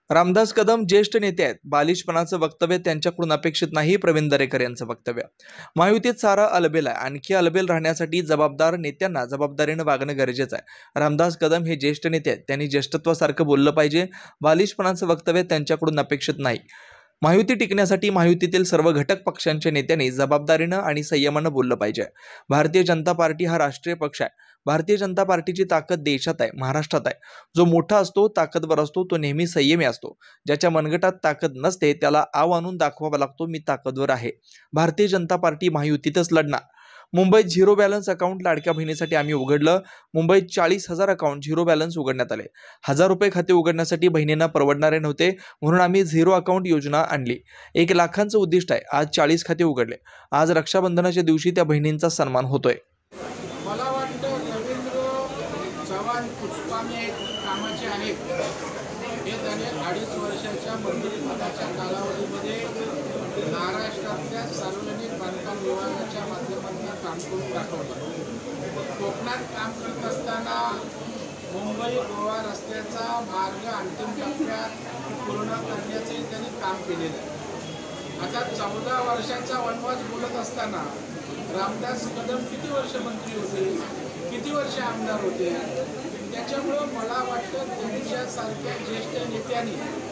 रामदास कदम ज्येष्ठ नेते आहेत. बालिशपणाचं वक्तव्य त्यांच्याकडून अपेक्षित नाही. प्रवीण दरेकर यांचं वक्तव्य. महायुतीत सारा अलबेल आहे. आणखी अलबेल राहण्यासाठी जबाबदार नेत्यांना जबाबदारीनं वागणं गरजेचं आहे. रामदास कदम हे ज्येष्ठ नेते आहेत. त्यांनी ज्येष्ठत्वासारखं बोललं पाहिजे. बालिशपणाचं वक्तव्य त्यांच्याकडून अपेक्षित नाही. महायुती टिकण्यासाठी महायुतीतील सर्व घटक पक्षांच्या नेत्यांनी जबाबदारीनं आणि संयमानं बोललं पाहिजे. भारतीय जनता पार्टी हा राष्ट्रीय पक्ष आहे. भारतीय जनता पार्टीची ताकद देशात आहे, महाराष्ट्रात आहे. जो मोठा असतो, ताकदवर असतो, तो नेहमी संयमी असतो. ज्याच्या मनगटात ताकद नसते त्याला आव आणून दाखवावा लागतो, मी ताकदवर आहे. भारतीय जनता पार्टी महायुतीतच लढणार. मुंबईत झिरो बॅलन्स अकाउंट लाडक्या बहिणीसाठी आम्ही उघडलं. मुंबईत 40,000 अकाउंट झिरो बॅलन्स उघडण्यात आले. 1,000 रुपये खाते उघडण्यासाठी बहिणींना परवडणारे नव्हते, म्हणून आम्ही झिरो अकाउंट योजना आणली. 1 लाखांचं उद्दिष्ट आहे. आज 40 खाते उघडले. आज रक्षाबंधनाच्या दिवशी त्या बहिणींचा सन्मान होतोय. मला वाटतं रवींद्र चव्हाण पुष्पाने कामाचे आहेत. हे त्याने 2.5 वर्षाच्या मंत्रिपदाच्या कालावधीमध्ये महाराष्ट्रातल्या सार्वजनिक बांधकाम विभागाच्या माध्यमातून काम करून दाखवलं. कोकणात काम करत असताना मुंबई गोवा रस्त्याचा मार्ग अंतिम टप्प्यात पूर्ण करण्याचंही त्यांनी काम केलेलं आहे. आता 14 वर्षाचा वनवास बोलत असताना रामदास कदम किती वर्ष मंत्री होते, किती वर्ष आमदार होते. त्याच्यामुळं मला वाटतं त्यांच्यासारख्या ज्येष्ठ नेत्यांनी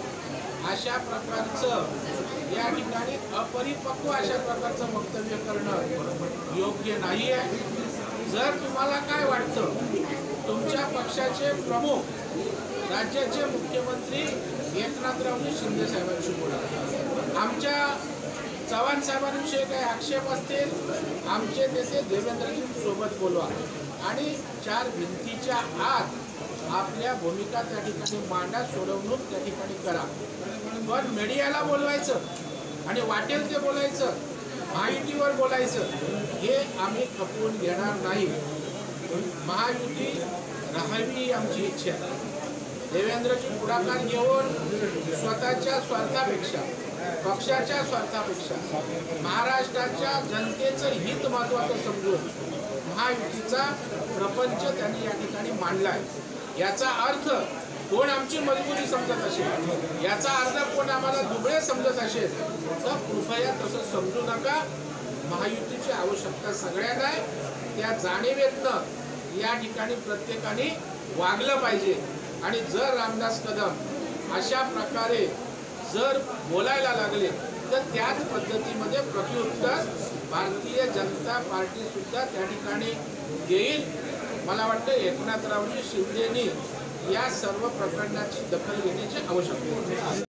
अशा प्रकारचं या ठिकाणी अपरिपक्व अशा प्रकारचं वक्तव्य करणं योग्य नाही आहे. जर तुम्हाला काय वाटतं, तुमच्या पक्षाचे प्रमुख राज्याचे मुख्यमंत्री एकनाथरावजी शिंदे साहेबांशी बोला. आमच्या चव्हाण साहेबांविषयी काही आक्षेप असतील, आमचे नेते देवेंद्रजी सोबत बोलवा आणि 4 भिंतीच्या आत आपल्या भूमिका त्या ठिकाणी मांडा, सोडवणूक त्या ठिकाणी करा. पण मीडियाला बोलवायचं आणि वाटेल ते बोलायचं, महायुतीवर बोलायचं, हे आम्ही खपवून घेणार नाही. महायुती राहावी आमची इच्छा आहे. देवेंद्रजी पुढाकार घेऊन स्वतःच्या स्वार्थापेक्षा, पक्षाच्या स्वार्थापेक्षा महाराष्ट्राच्या जनतेचं हित महत्त्वाचं समजून महायुतीचा प्रपंच त्यांनी या ठिकाणी मांडलाय. याचा अर्थ कोण आमची मजबुरी समजत असेल, याचा अर्थ कोण आम्हाला दुबळे समजत असेल, तर कृपया तसं समजू नका. महायुतीची आवश्यकता सगळ्यांना आहे. त्या जाणीवेतनं या ठिकाणी प्रत्येकाने वागलं पाहिजे. आणि जर रामदास कदम अशा प्रकारे जर बोलायला लागले तर त्याच पद्धतीमध्ये प्रत्युत्तर भारतीय जनता पार्टी सुद्धा त्या ठिकाणी देईल. मला वाटतं एकनाथरावजी शिंदेनी या सर्व प्रकरणाची दखल घेण्याची आवश्यकता आहे.